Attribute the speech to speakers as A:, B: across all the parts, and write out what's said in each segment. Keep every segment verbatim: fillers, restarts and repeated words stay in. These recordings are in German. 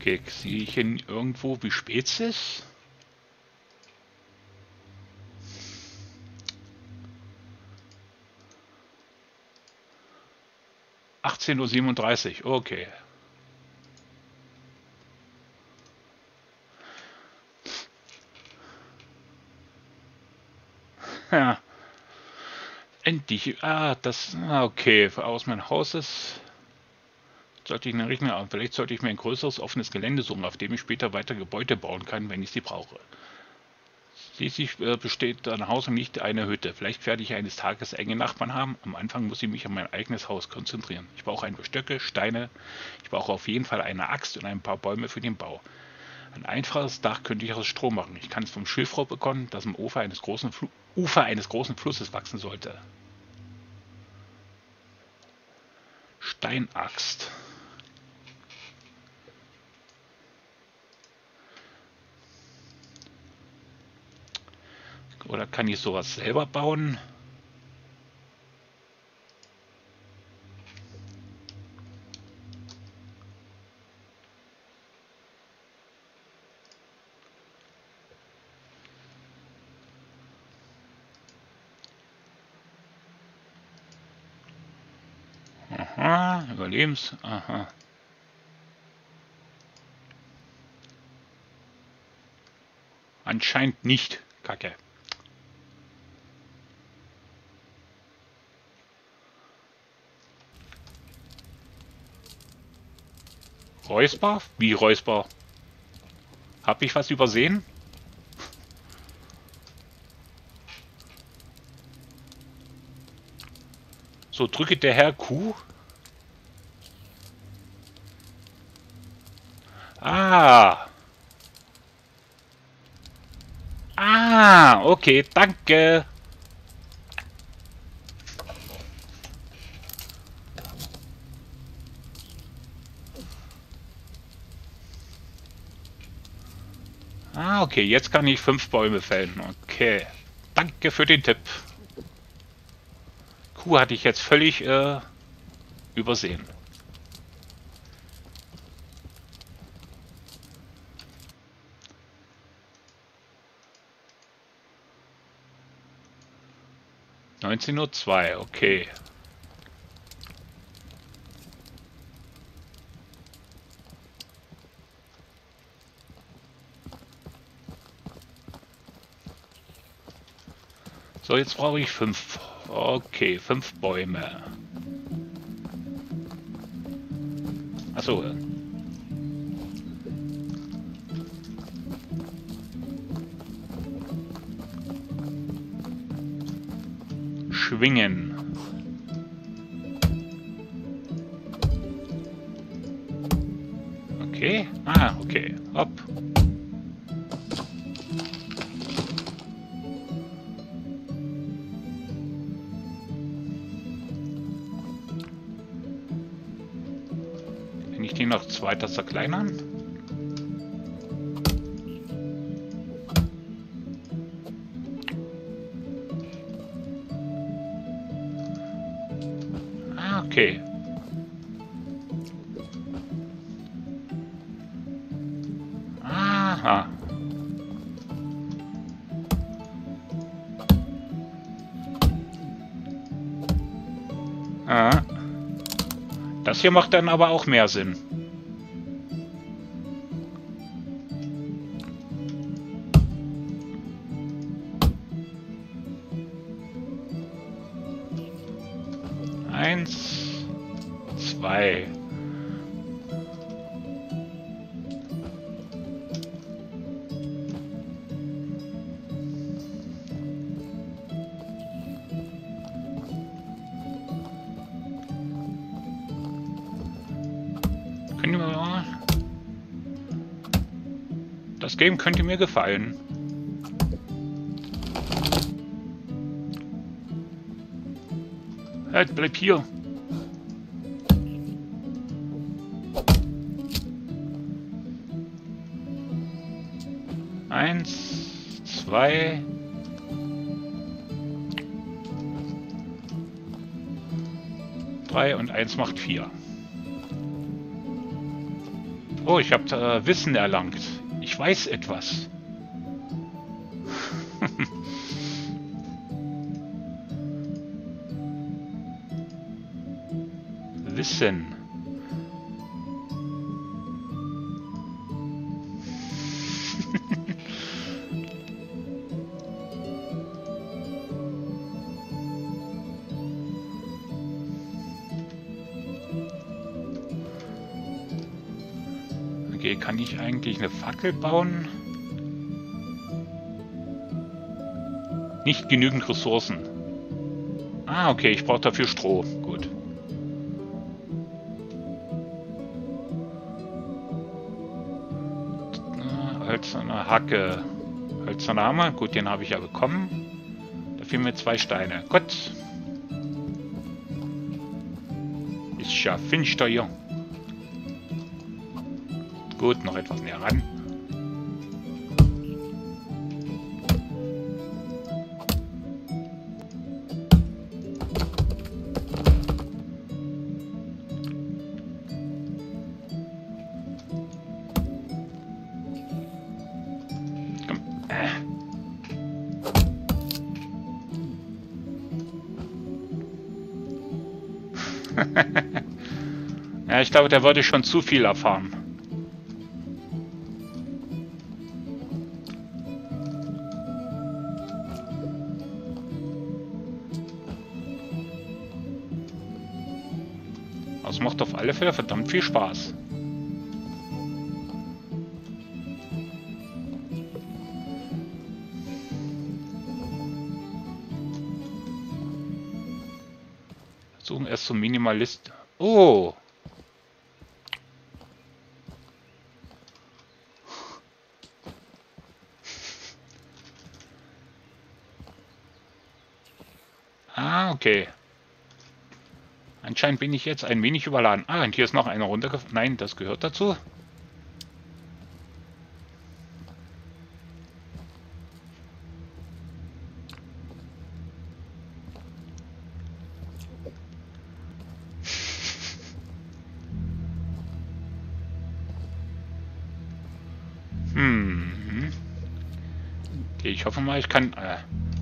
A: Okay, sehe ich hier irgendwo, wie spät es ist? achtzehn Uhr siebenunddreißig, okay. Ja. Endlich. Ah, das. Ah, okay. Aus meinem Haus ist. Sollte ich eine Rechner. Vielleicht sollte ich mir ein größeres offenes Gelände suchen, auf dem ich später weiter Gebäude bauen kann, wenn ich sie brauche. Schließlich äh, besteht an Haus nicht eine Hütte. Vielleicht werde ich eines Tages enge Nachbarn haben. Am Anfang muss ich mich auf mein eigenes Haus konzentrieren. Ich brauche ein paar Stöcke, Steine. Ich brauche auf jeden Fall eine Axt und ein paar Bäume für den Bau. Ein einfaches Dach könnte ich aus Stroh machen. Ich kann es vom Schilfrohr bekommen, das am Ufer eines großen, Fl Ufer eines großen Flusses wachsen sollte. Steinaxt. Oder kann ich sowas selber bauen? Aha, Überlebens. Aha. Anscheinend nicht. Kacke. Räusper? Wie Räusper? Hab ich was übersehen? So drücke der Herr Q. Ah. Ah, okay, danke. Ah, okay, jetzt kann ich fünf Bäume fällen. Okay. Danke für den Tipp. Kuh hatte ich jetzt völlig äh, übersehen. neunzehn Uhr zwei, okay. So, jetzt brauche ich fünf. Okay, fünf Bäume. Achso. Schwingen. Okay. Ah, okay. Hopp. Kann ich die noch weiter zerkleinern? Ah, okay. Aha. Ah. Das hier macht dann aber auch mehr Sinn. Eins, zwei. Das Game könnte mir gefallen. Halt, bleib hier. Eins, zwei. Drei und eins macht vier. Oh, ich habe äh, Wissen erlangt. Ich weiß etwas. Wissen. Okay, kann ich eigentlich eine Fackel bauen? Nicht genügend Ressourcen. Ah, okay, ich brauche dafür Stroh. Gut. Hölzerne Hacke. Hölzerner Hammer. Gut, den habe ich ja bekommen. Da fehlen mir zwei Steine. Gut. Ist ja finster hier. Gut, noch etwas näher ran. Ja, ich glaube, der würde schon zu viel erfahren. Das macht auf alle Fälle verdammt viel Spaß. Suchen erst zum Minimalist. Oh! Ah, okay. Anscheinend bin ich jetzt ein wenig überladen. Ah, und hier ist noch einer runtergefallen. Nein, das gehört dazu. Hm. Okay, ich hoffe mal, ich kann... Äh,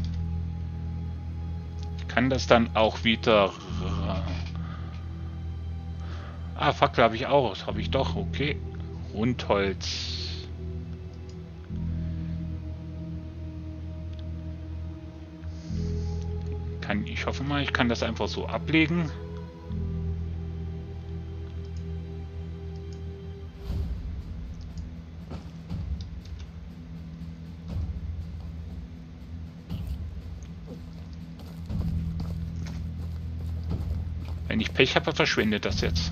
A: ich kann das dann auch wieder... Äh, ah, Fackel habe ich auch. Das habe ich doch. Okay. Rundholz. Kann, ich hoffe mal, ich kann das einfach so ablegen. Wenn ich Pech habe, verschwindet das jetzt.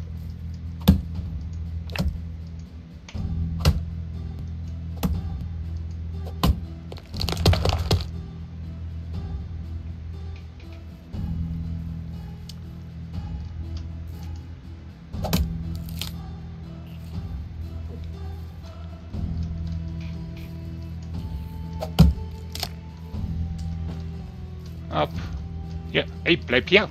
A: Ab. Ja, ey, bleib hier.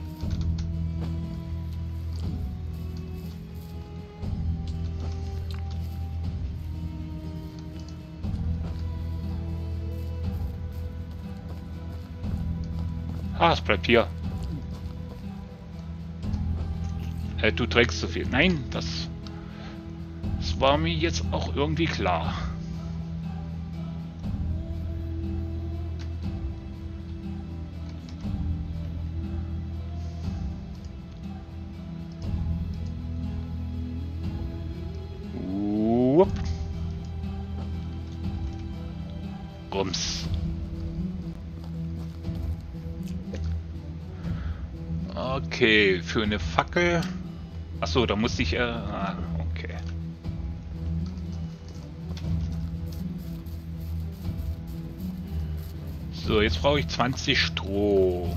A: Ah, es bleibt hier. Äh, du trägst zu viel. Nein, das, das war mir jetzt auch irgendwie klar. Upp. Rums. Okay, für eine Fackel. Achso, da musste ich... Äh, ah, okay. So, jetzt brauche ich zwanzig Stroh.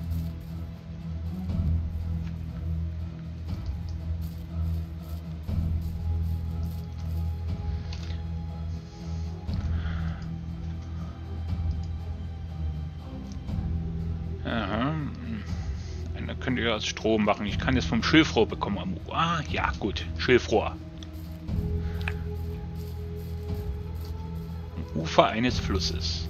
A: Aha. Dann könnt ihr das Strom machen. Ich kann es vom Schilfrohr bekommen. Ah, ja, gut. Schilfrohr. Ufer eines Flusses.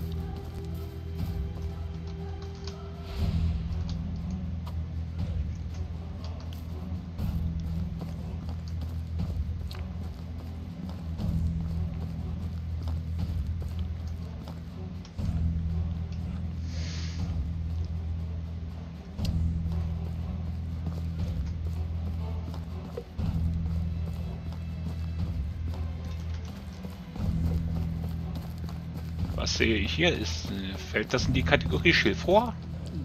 A: Was sehe ich hier? Ist, fällt das in die Kategorie Schilf vor?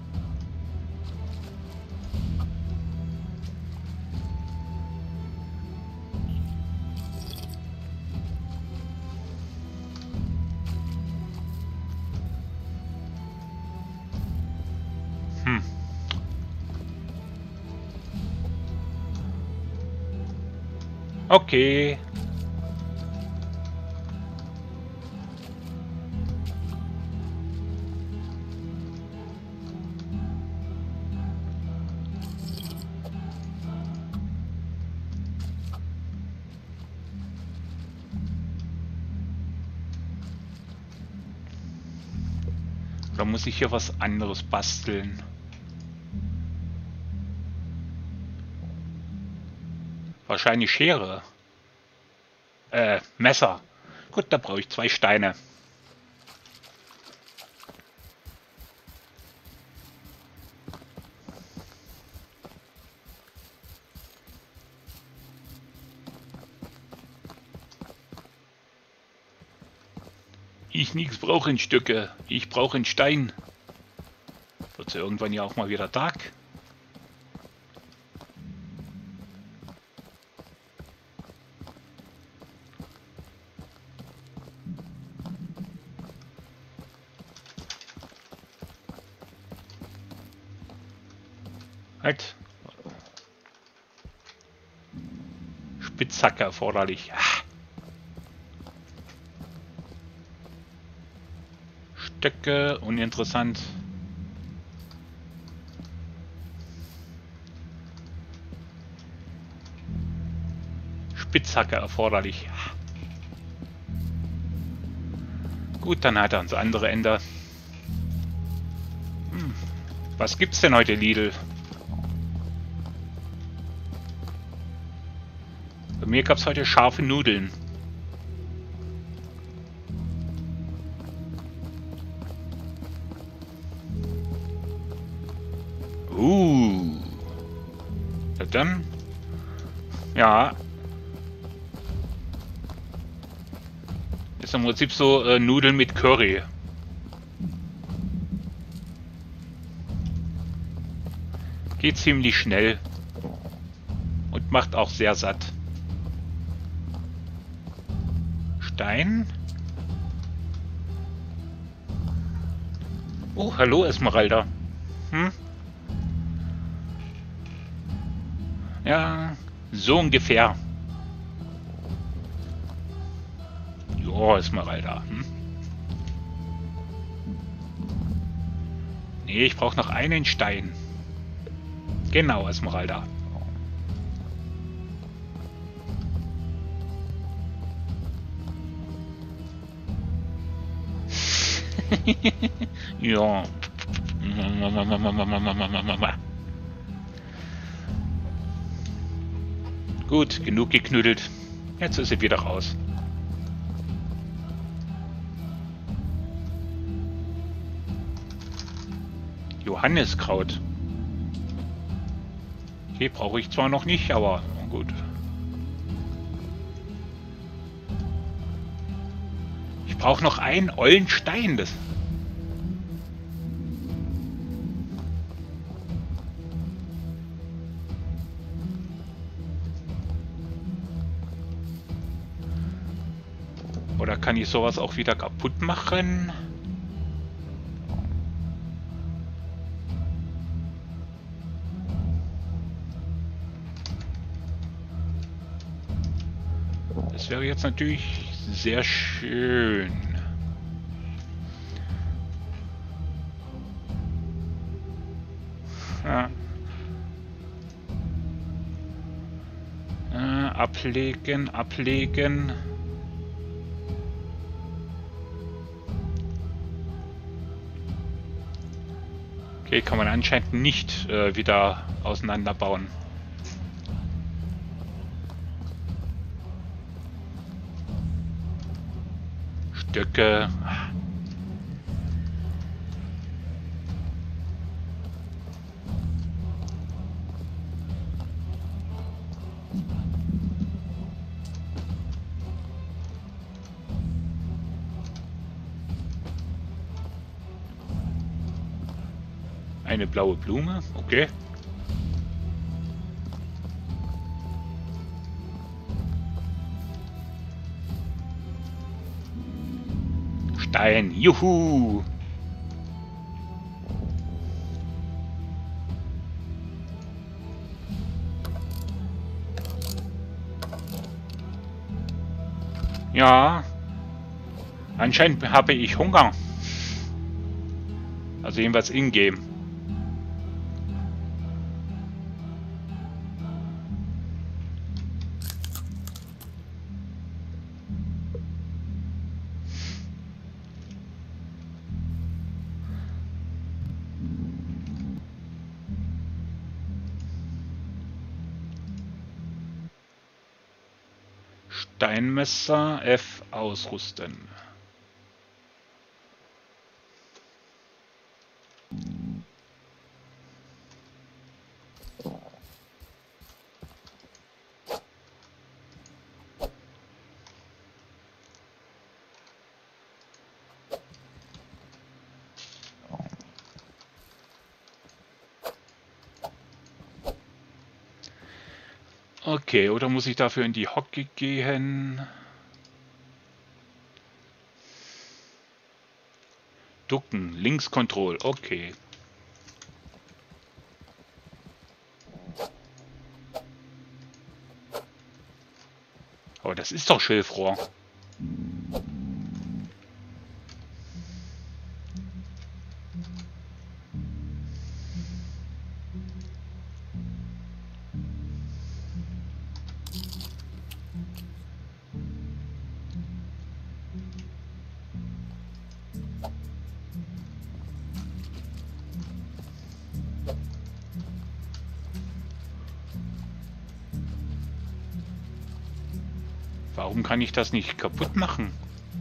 A: Hm. Okay. Oder muss ich hier was anderes basteln? Wahrscheinlich Schere. Äh, Messer. Gut, da brauche ich zwei Steine. Ich nix brauche in Stücke. Ich brauche einen Stein. Wird ja irgendwann ja auch mal wieder Tag. Halt. Spitzhacke erforderlich. Ah. Stöcke, uninteressant. Spitzhacke erforderlich. Gut, dann hat er ans andere Ende. Hm. Was gibt's denn heute, Lidl? Bei mir gab's heute scharfe Nudeln. Uh. Ja, dann. Ja. Ist im Prinzip so äh, Nudeln mit Curry. Geht ziemlich schnell. Und macht auch sehr satt. Stein. Oh, hallo Esmeralda. Hm? Ja, so ungefähr. Jo, Esmeralda. Hm? Nee, ich brauche noch einen Stein. Genau, Esmeralda. Ja. Gut, genug geknüttelt. Jetzt ist sie wieder raus. Johanniskraut. Okay, brauche ich zwar noch nicht, aber gut. Ich brauche noch einen ollen Stein. Das Oder kann ich sowas auch wieder kaputt machen? Das wäre jetzt natürlich sehr schön. Ja. Äh, ablegen, ablegen. Okay, kann man anscheinend nicht äh, wieder auseinanderbauen. Stöcke. Eine blaue Blume, okay. Stein, juhu! Ja, anscheinend habe ich Hunger. Also jedenfalls in-game. Steinmesser F ausrüsten. Okay, oder muss ich dafür in die Hocke gehen? Ducken, Linkskontroll, okay. Aber das ist doch Schilfrohr. Warum kann ich das nicht kaputt machen?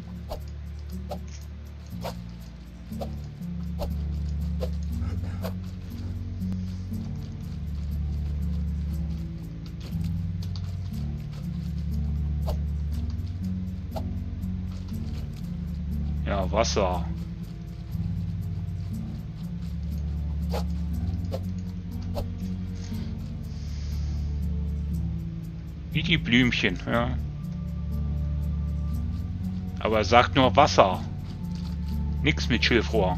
A: Ja, Wasser. Wie die Blümchen, ja. Aber er sagt nur Wasser. Nix mit Schilfrohr.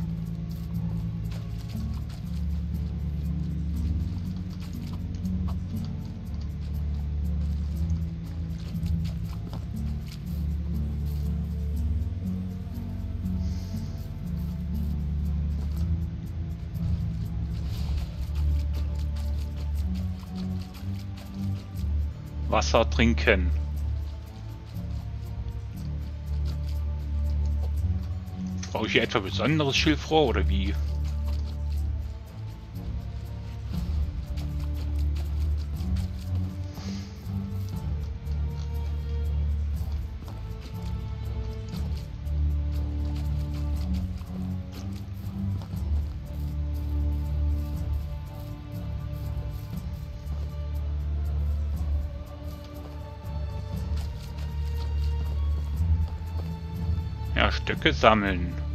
A: Wasser trinken. Brauche ich hier etwa besonderes Schilfrohr oder wie? Ja, Stöcke sammeln.